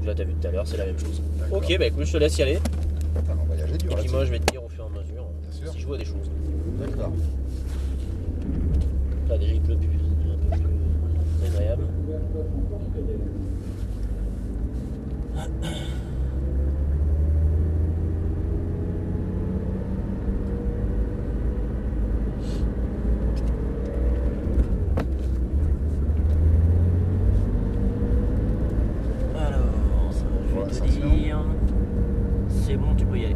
Donc là, tu as vu tout à l'heure, c'est la même chose. Ok, bah écoute, je te laisse y aller. Attends, on va y aller dur. Et puis moi, je vais te dire au fur et à mesure si je vois des choses. D'accord. Là, déjà, il pleut plus. Un peu plus agréable. C'est bon, tu peux y aller.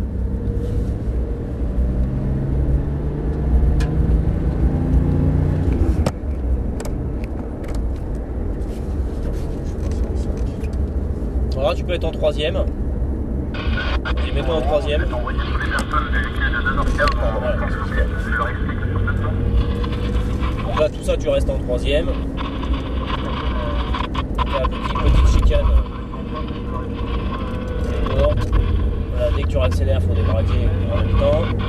Voilà, tu peux être en troisième. Et mets-toi en troisième. Voilà. Donc là, tout ça, tu restes en troisième. La petite chicane. Voilà, dès que tu réaccélères, il faut débraquer en même temps.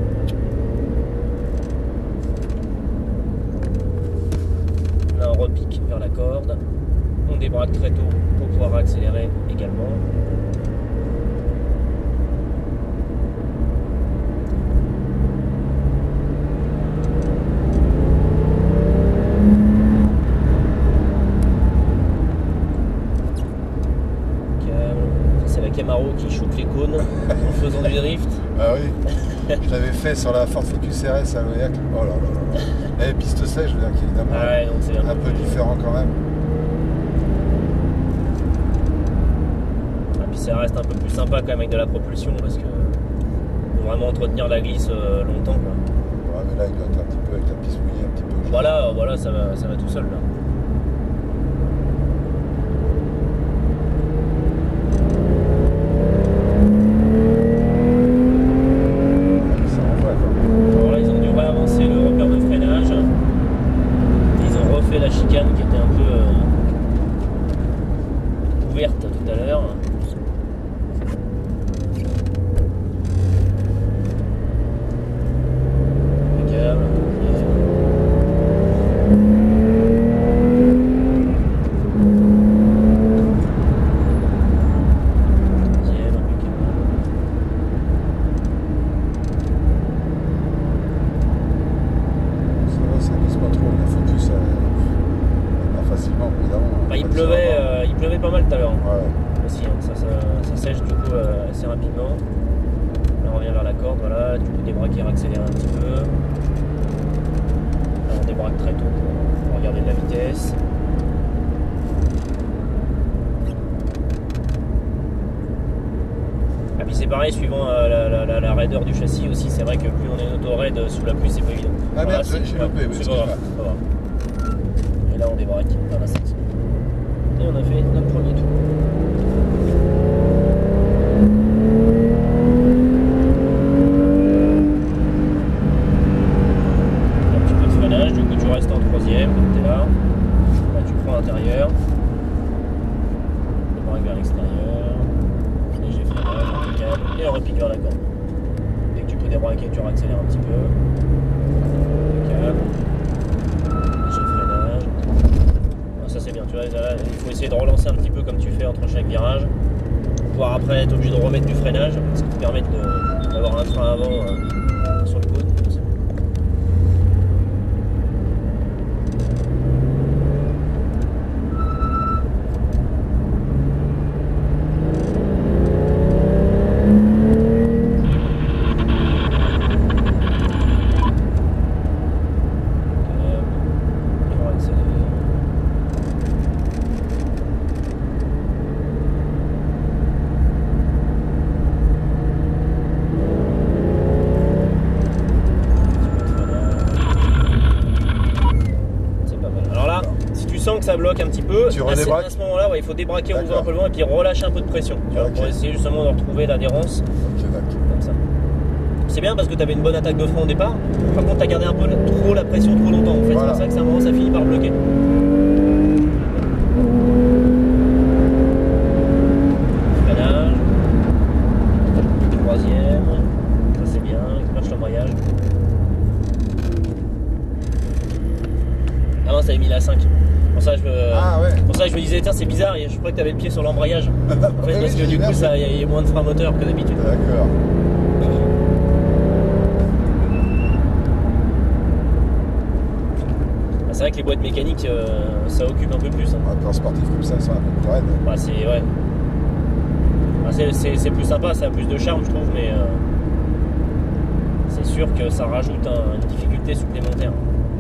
Là, on repique vers la corde. On débraque très tôt pour pouvoir accélérer également. C'est la Camaro qui shoot les cônes en faisant du drift. Ah oui, je l'avais fait sur la Ford Focus RS à Loyac. Oh là là là. Et piste sèche, je veux dire, qui est évidemment Ouais, donc c'est un peu différent quand même. Et puis ça reste un peu plus sympa quand même avec de la propulsion parce que faut vraiment entretenir la glisse longtemps, quoi. Ouais, mais là il doit être un petit peu avec la piste mouillée, un petit peu. Voilà, ça va tout seul là. Ça envoie quoi. Alors là, ils ont dû réavancer le repère de freinage. Ils ont refait la chicane qui était un peu ouverte tout à l'heure. Impeccable. Deuxième, impeccable. Ça va, ça glisse pas trop, la Focus pas facilement évidemment. Bah, il pleuvait pas mal tout à l'heure. Ouais. Aussi, hein. Ça sèche du coup assez rapidement. Là on revient vers la corde, voilà, du coup débraquer, accélérer un petit peu. Là on débraque très tôt pour regarder de la vitesse. Et puis c'est pareil, suivant la raideur du châssis aussi, c'est vrai que plus on est auto-raid sous la pluie, c'est pas évident. Ah Voilà, merde, j'ai loupé, oui, c'est pas grave, c'est pas grave. Et là on débraque vers la 7. Et on a fait notre premier tour. Un petit peu de freinage, du coup tu restes en troisième, comme tu es là. Là tu prends à l'intérieur. Débraque vers l'extérieur. Léger freinage, impeccable. Et on repique vers la corde. Dès que tu peux débraquer, tu réaccélères un petit peu. Impeccable. Léger freinage. Ah, ça c'est bien, tu vois, là, il faut essayer de relancer un petit peu comme tu fais entre chaque virage. Pour pouvoir après être obligé de remettre du freinage, ce qui te permet d'avoir un frein avant sur le cône. Que ça bloque un petit peu, tu à ce moment-là, ouais, il faut débraquer en faisant un peu loin et puis relâcher un peu de pression, tu vois, pour essayer justement de retrouver l'adhérence. Comme ça. C'est bien parce que tu avais une bonne attaque de frein au départ. Par contre, tu as gardé un peu trop la pression trop longtemps en fait. Voilà. C'est pour ça que ça, à un moment, ça finit par bloquer. Freinage. Troisième. Ça c'est bien. Marche l'embrayage. Ah non, ça avait mis la 5. Ah ouais. Pour ça je me disais, tiens, c'est bizarre, je crois que tu avais le pied sur l'embrayage. En fait, Oui, parce que j'ai du bien coup, fait. il y a moins de frein moteur que d'habitude. D'accord. Bah, c'est vrai que les boîtes mécaniques, ça occupe un peu plus. Hein. Un plan sportif comme ça, c'est un peu plus raide. Bah, c'est ouais. Bah, c'est plus sympa, ça a plus de charme, je trouve, mais c'est sûr que ça rajoute une difficulté supplémentaire.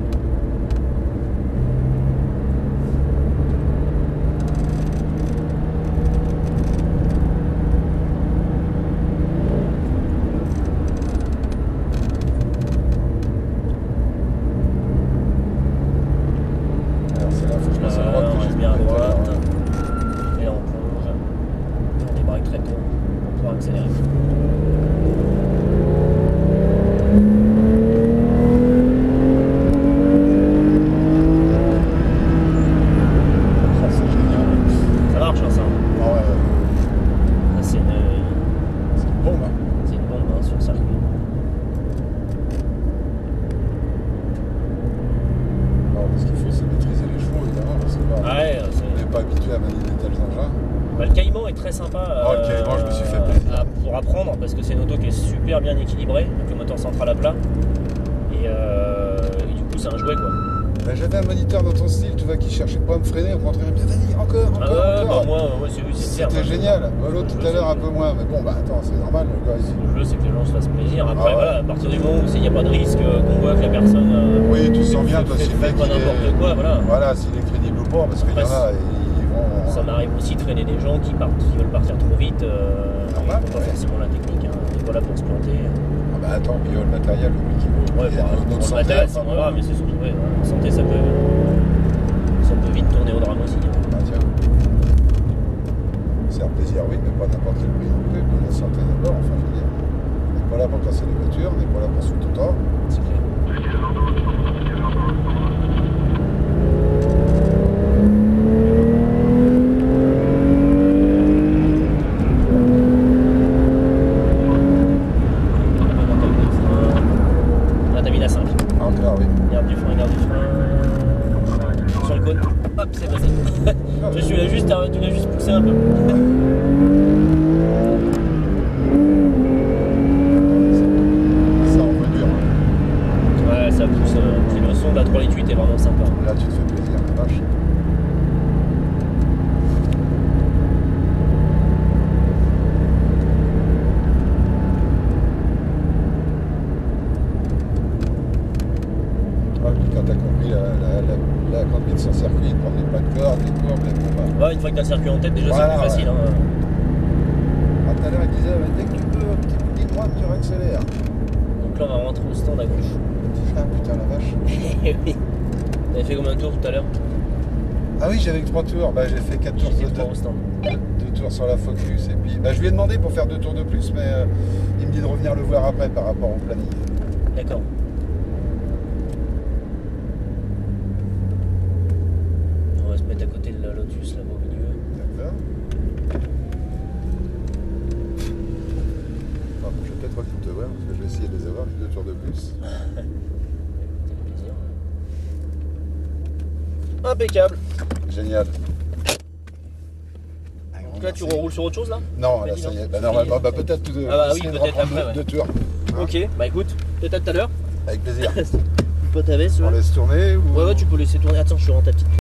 Alors c'est là, faut que je passe à droite. On que reste j'ai bien à fait tout à l'heure, droite. hein. Et là, on plonge. On débraque très tôt pour pouvoir accélérer. Ça, c'est génial. Ça marche, hein, ça. Ah ouais, Ça, c'est c'est bon, hein. une bombe hein, sur le circuit. Alors, ce qu'il faut, c'est maîtriser les chevaux, évidemment, parce que là, Ah ouais, on n'est pas habitué à manier de tels engins. bah, le Caïman est très sympa Oh, le Caïman, je me suis fait plaisir. pour apprendre parce que c'est une auto qui est super bien équilibrée, avec le moteur central à plat. Et du coup, c'est un jouet quoi. Ben, j'avais un moniteur dans ton style, tu vois, qui cherchait pas à me freiner, au contraire, bien vas-y, encore, Ah ouais, encore. bah moi, c'est clair. C'était génial. L'autre tout à l'heure un peu moins, mais bon, bah attends, c'est normal, le gars ici. Le jeu, c'est que les gens se fassent plaisir. Après, Ah ouais. voilà, à partir du moment où il n'y a pas de risque qu'on voit que la personne Oui, tu sens bien, toi, si le fait mec pas il est... n'importe quoi, voilà. Voilà, s'il est crédible ou pas, parce qu'il y en a, ils vont... Ça m'arrive aussi de freiner des gens qui veulent partir trop vite, Normal, ils n'ont pas ouais. forcément la technique, hein. Et voilà pour se planter. Ah bah attends, puis le matériel, le prix qui vaut. Ouais, Il y a bah, notre pour le santé, matériel, enfin, c'est moins grave, mais c'est surtout, ouais, en santé, ça peut vite tourner au drame aussi. Hein. bah tiens. C'est un plaisir, oui, mais pas n'importe quel prix non plus. La santé d'abord, enfin, je veux dire. On n'est pas là pour casser les voitures, on n'est pas là pour se foutre tout le temps. C'est clair. Là, t'as mis la 5. Encore, oui. Garde du frein, garde du frein. Sur le cône. Hop, c'est passé. Tu l'as juste poussé un peu. Ça en veut dur. Ouais, ça pousse. Puis le son de la 3.8 est vraiment sympa. Là, tu te fais plaisir, la vache. Ah, puis quand t'as compris la conduite sans circuit, prendre les pas de corde, les courbes, les bombes. Ouais, une fois que t'as le circuit en tête, déjà Voilà, c'est plus facile. ouais. Hein. Ah, tout à l'heure, il disait, dès que tu peux, petit coup de droite, tu réaccélères. Donc là, on va rentrer au stand à gauche. Ah putain, la vache. Eh oui. T'avais fait combien de tours tout à l'heure? Ah oui, j'avais que 3 tours. Bah, j'ai fait 4 tours, J'ai fait 3 au stand. 2 tours sur la Focus. Et puis, bah, je lui ai demandé pour faire 2 tours de plus, mais il me dit de revenir le voir après par rapport au planning. D'accord. On va se mettre à côté de la Lotus là-bas au milieu. D'accord. Bon, je vais peut-être revenir te voir parce que je vais essayer de les avoir, les 2 tours de plus. Avec plaisir. Impeccable. Génial. Donc là, tu reroules sur autre chose là? Non, là, ça y est. Bah, normalement, bah, peut-être tout de Ah bah oui, essayer de peut-être reprendre après, ouais. 2 tours. Ok, bah écoute, peut-être à tout à l'heure. Avec plaisir. Pas ta veste, On laisse tourner ou... Ouais, tu peux laisser tourner. Attends, je suis en ta petite.